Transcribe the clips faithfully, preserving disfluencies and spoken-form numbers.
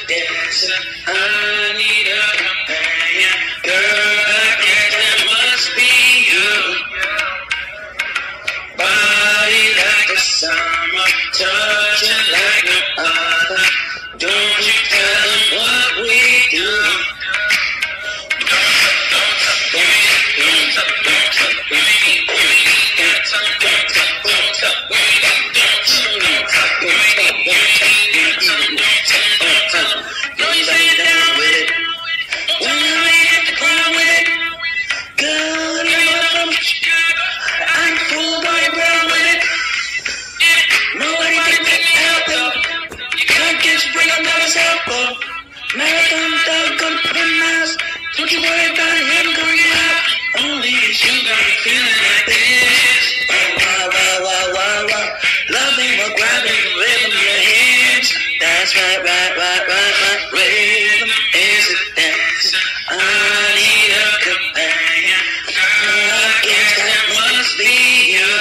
dancer. I need a companion. Girl, I guess that must be you. Body like the summer, touching like no other. Don't you tell them what we do. Marathon dog gonna put in miles. Don't you worry about him going out. Only you got me feeling like this. Oh, wow, wow, wow, wow, wow. Loving while grabbing the rhythm of your hands. That's right, right, right, right, right. Rhythm is a dance. I need a companion. I guess that must be you.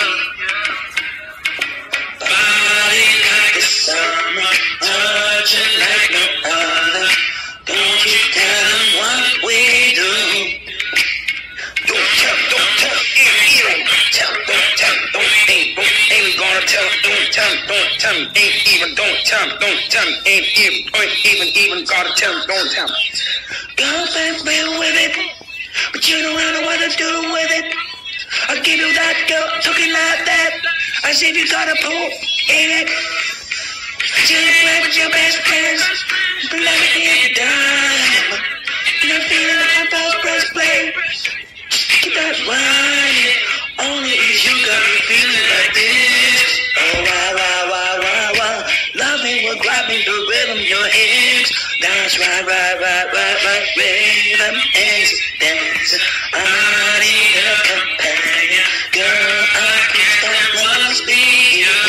Body like the summer, touching like no other. Don't you tell them what we do. Don't tell, don't tell, ain't even tell, don't tell, don't ain't, don't ain't gonna tell, don't tell, don't tell, ain't even, don't tell, don't tell, ain't even, ain't even, even gotta tell, don't tell. Girlfriend, play with it, but you don't know what to do with it. I'll give you that girl talking like that. I see if you got a pull in it. Just play with your best friends. But let me get down. You're feeling like my first press play. Keep that whining. Only if you got me feeling like this. Oh, wow, wow, wow, wow, wow. Loving will grab me the rhythm, your hands. That's right, right, right, right, right. Rhythm is dance. I need a companion. Girl, I guess that must be you.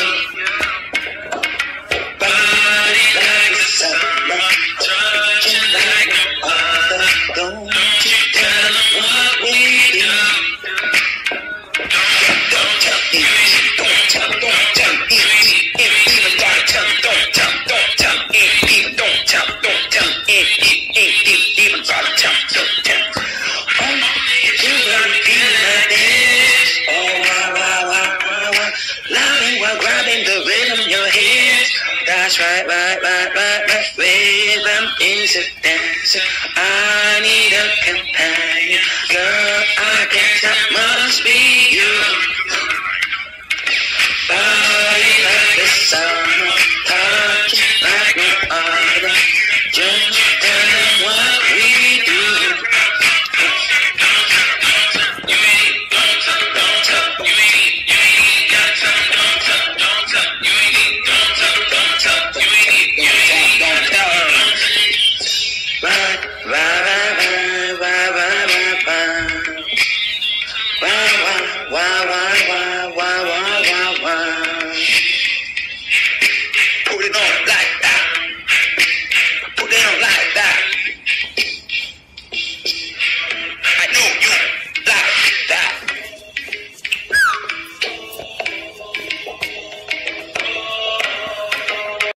Body like the summer, touching like no other. Don't you tell them what we do. Don't tell me, don't tell, don't tell me, ain't even gotta tell, don't tell, don't tell, ain't even, don't tell, don't tell, ain't even gotta tell, don't tell. Oh, you got me feeling like this. Oh, wow, wow, wow, wow, wow. Loving while grabbing the rhythm of your hands. That's right, right, right, right, right. Rhythm is a dancer. I need a companion. Girl, I guess that must be you.